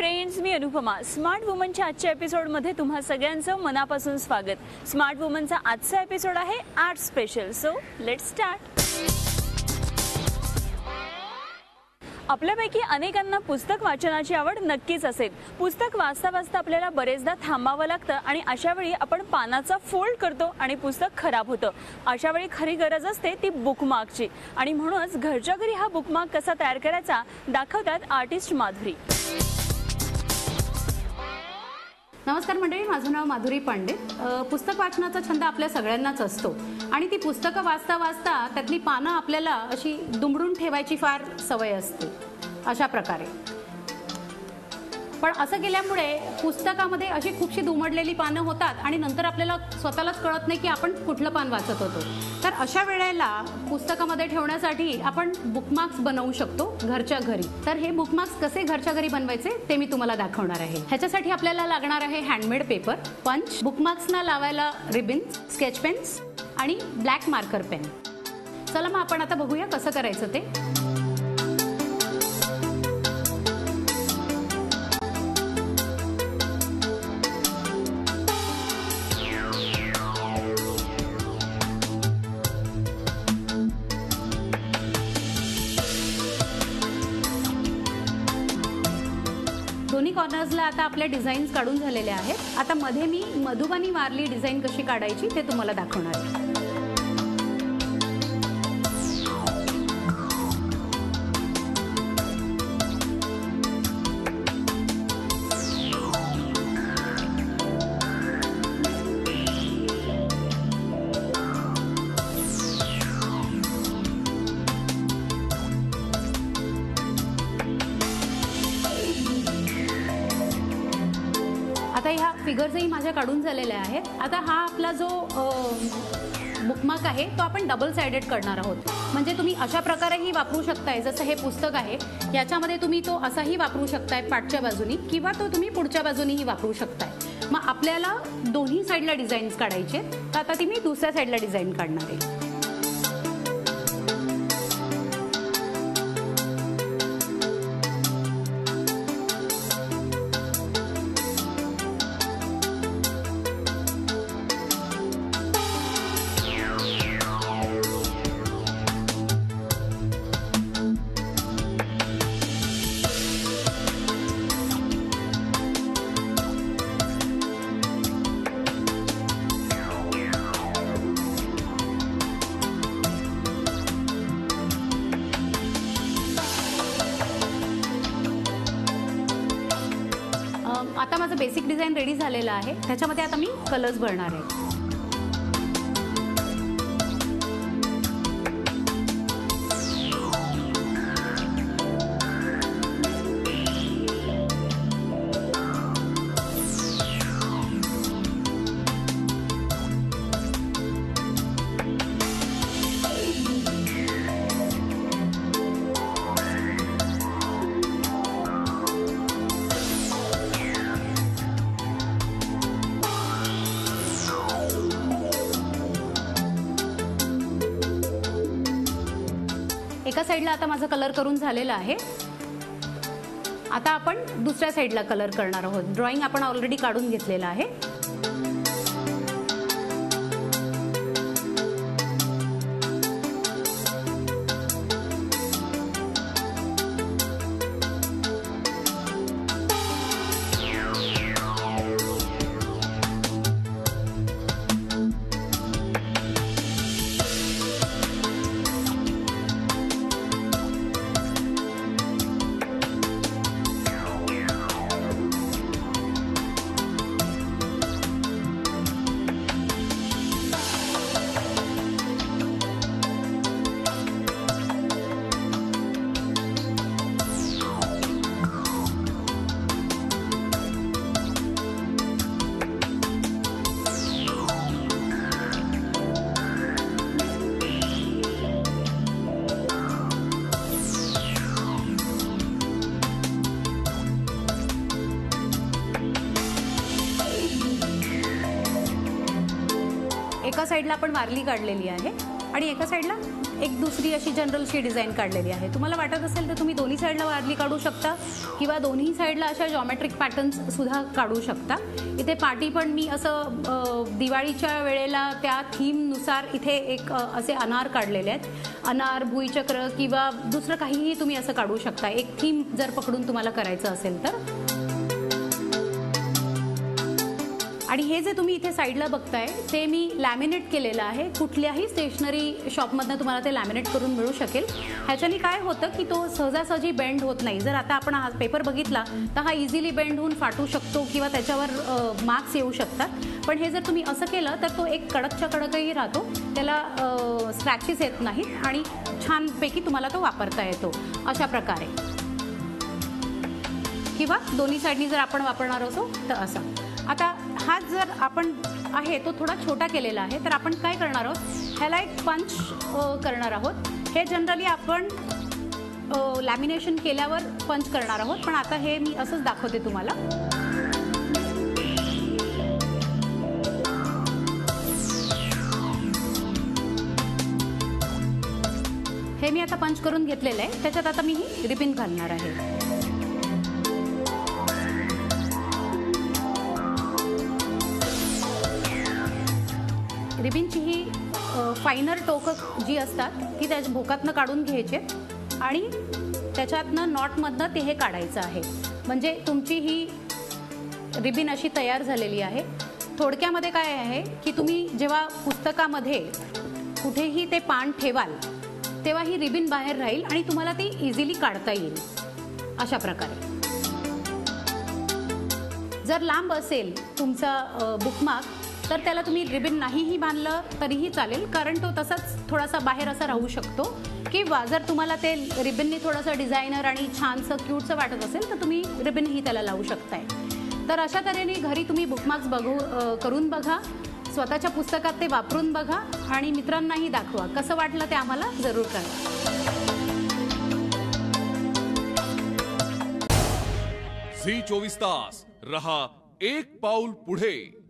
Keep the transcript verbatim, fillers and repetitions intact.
Friends, मी Anupama. Smart वुमनच्या आजच्या एपिसोडमध्ये तुम्हा सगळ्यांचं मनापासून स्वागत. स्मार्ट वुमनचा आजचा एपिसोड आहे art special. So let's start. आपल्यापैकी अनेकांना पुस्तक वाचनाची आवड नक्कीच असेल. पुस्तक वाचता वाचता आपल्याला बरेचदा थांबावं लागतं आणि अशा वेळी आपण पानाचा फोल्ड करतो आणि पुस्तक खराब होतं. अशा वेळी खरी गरज असते ती बुकमार्कची आणि म्हणूनच घरच्या घरी हा बुकमार्क कसा तयार करायचा दाखवतात आर्टिस्ट माधुरी. नमस्कार मंडळी, माझं नाव माधुरी पांडे. पुस्तक वाचनाचा छंद आपल्या सगळ्यांनाच असतो आणि ती पुस्तकं वाचता वाचता त्यातली पानं आपल्याला अशी दुमडून ठेवायची फार सवय असते. अशा प्रकारे पण असं केल्यामुळे पुस्तकामध्ये अशी खूपशी दुमडलेली पानं होतात आणि नंतर आपल्याला स्वतःलाच कळत नाही की आपण कुठलं पान वाचत होतो. तर अशा वेळेला पुस्तकामध्ये ठेवण्यासाठी आपण बुकमार्क्स बनवू शकतो घरच्या घरी. तर हे बुकमार्क्स कसे घरच्या घरी बनवायचे ते मी तुम्हाला दाखवणार आहे. ह्याच्यासाठी आपल्याला लागणार आहे हँडमेड पेपर, पंच, बुकमार्क्सना लावायला रिबिन्स, स्केच पेन्स आणि ब्लॅक मार्कर पेन. चला मग आपण आता बघूया कसं करायचं ते. दोन्ही कॉर्नर्सला आता आपल्या डिझाईन्स काढून झालेले आहेत. आता मध्ये मी मधुबनी वारली डिझाईन कशी काढायची ते तुम्हाला दाखवणार आहे. आता ह्या फिगर्सही माझ्या काढून झालेल्या आहेत. आता हा आपला जो बुकमार्क आहे तो आपण डबल साइडेड करणार आहोत. म्हणजे तुम्ही अशा प्रकारेही वापरू शकताय. जसं हे पुस्तक आहे याच्यामध्ये तुम्ही तो असाही वापरू शकताय पाठच्या बाजूनी, किंवा तो तुम्ही पुढच्या बाजूनीही वापरू शकताय. मग आपल्याला दोन्ही साईडला डिझाईन्स काढायचे. तर आता ती मी दुसऱ्या साईडला डिझाईन काढणार आहे. आता माझं बेसिक डिझाईन रेडी झालेलं आहे. त्याच्यामध्ये आता मी कलर्स भरणार आहे. एका साईडला आता माझा कलर करून झालेला आहे. आता आपण दुसऱ्या साईडला कलर करणार आहोत. ड्रॉइंग आपण ऑलरेडी काढून घेतलेला आहे. एका साईडला आपण वारली काढलेली आहे आणि एका साईडला एक दुसरी अशी जनरलशी डिझाईन काढलेली आहे. तुम्हाला वाटत असेल तर तुम्ही दोन्ही साईडला वारली काढू शकता किंवा दोन्ही साईडला अशा जॉमेट्रिक पॅटर्न्स सुद्धा काढू शकता. इथे पाटी पण मी असं अ, दिवाळीच्या वेळेला त्या थीमनुसार इथे एक अ, असे अनार काढलेले आहेत. अनार, भुईचक्र किंवा दुसरं काहीही तुम्ही असं काढू शकता, एक थीम जर पकडून तुम्हाला करायचं असेल तर. आणि हे जे तुम्ही इथे साईडला बघताय ते मी लॅमिनेट केलेलं आहे. कुठल्याही स्टेशनरी शॉपमधनं तुम्हाला ते लॅमिनेट करून मिळू शकेल. ह्याच्याने काय होतं की तो सहजासहजी बेंड होत नाही. जर आता आपण हा पेपर बघितला तर हा इझिली बेंड होऊन फाटू शकतो किंवा त्याच्यावर मार्क्स येऊ शकतात. पण हे जर तुम्ही असं केलं तर तो एक कडकच्या कडकही राहतो, त्याला स्क्रॅचेस येत नाहीत आणि छानपैकी तुम्हाला तो वापरता येतो अशा प्रकारे. किंवा दोन्ही साईडनी जर आपण वापरणार असो तर असा. आता हा जर आपण आहे तो थोडा छोटा केलेला आहे तर आपण काय करणार आहोत, ह्याला एक पंच करणार आहोत. हे जनरली आपण लॅमिनेशन केल्यावर पंच करणार आहोत, पण आता हे मी असंच दाखवते तुम्हाला. हे मी आता पंच करून घेतलेलं आहे. त्याच्यात आता मी ही रिबिन घालणार आहे. रिबिनची ही फायनर टोकं जी असतात ती त्याच्या भोकातनं काढून घ्यायचे आणि त्याच्यातनं नॉटमधनं ते हे काढायचं आहे. म्हणजे तुमची ही रिबिन अशी तयार झालेली आहे. थोडक्यामध्ये काय आहे की तुम्ही जेव्हा पुस्तकामध्ये कुठेही ते पान ठेवाल तेव्हा ही रिबिन बाहेर राहील आणि तुम्हाला ती इझिली काढता येईल अशा प्रकारे. जर लांब असेल तुमचा बुकमार्क तर त्याला तुम्ही रिबिन नाहीही बांधलं तरीही चालेल, कारण तो तसाच थोडासा बाहेर असा राहू शकतो. किंवा जर तुम्हाला ते रिबिननी थोडंसं डिझायनर आणि छानसं क्यूटचं वाटत असेल तर तुम्ही रिबिनही त्याला लावू शकताय. तर अशा तऱ्हेने घरी तुम्ही बुकमार्क्स बघू करून बघा, स्वतःच्या पुस्तकात ते वापरून बघा आणि मित्रांनाही दाखवा. कसं वाटलं ते आम्हाला जरूर कळवा. झी चोवीस तास रहा एक पाऊल पुढे.